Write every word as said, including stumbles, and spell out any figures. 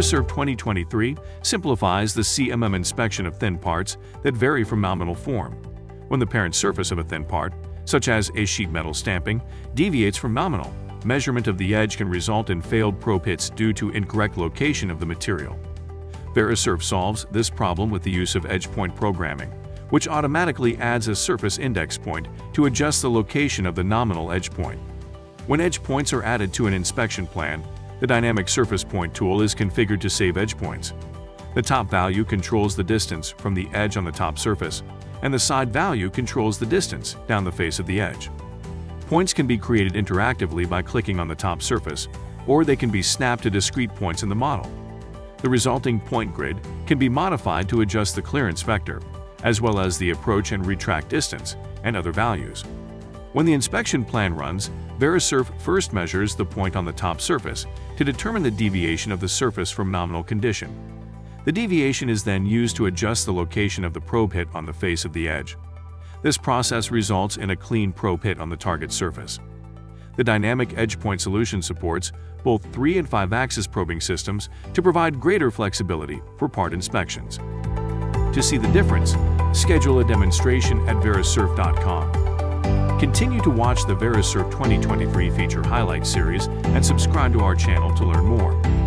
Verisurf twenty twenty-three simplifies the C M M inspection of thin parts that vary from nominal form. When the parent surface of a thin part, such as a sheet metal stamping, deviates from nominal, measurement of the edge can result in failed probe hits due to incorrect location of the material. Verisurf solves this problem with the use of edge point programming, which automatically adds a surface index point to adjust the location of the nominal edge point. When edge points are added to an inspection plan, the Dynamic Surface Point tool is configured to save edge points. The top value controls the distance from the edge on the top surface, and the side value controls the distance down the face of the edge. Points can be created interactively by clicking on the top surface, or they can be snapped to discrete points in the model. The resulting point grid can be modified to adjust the clearance vector, as well as the approach and retract distance, and other values. When the inspection plan runs, Verisurf first measures the point on the top surface to determine the deviation of the surface from nominal condition. The deviation is then used to adjust the location of the probe hit on the face of the edge. This process results in a clean probe hit on the target surface. The Dynamic Edge Point solution supports both three and five axis probing systems to provide greater flexibility for part inspections. To see the difference, schedule a demonstration at verisurf dot com. Continue to watch the Verisurf twenty twenty-three Feature Highlight series and subscribe to our channel to learn more.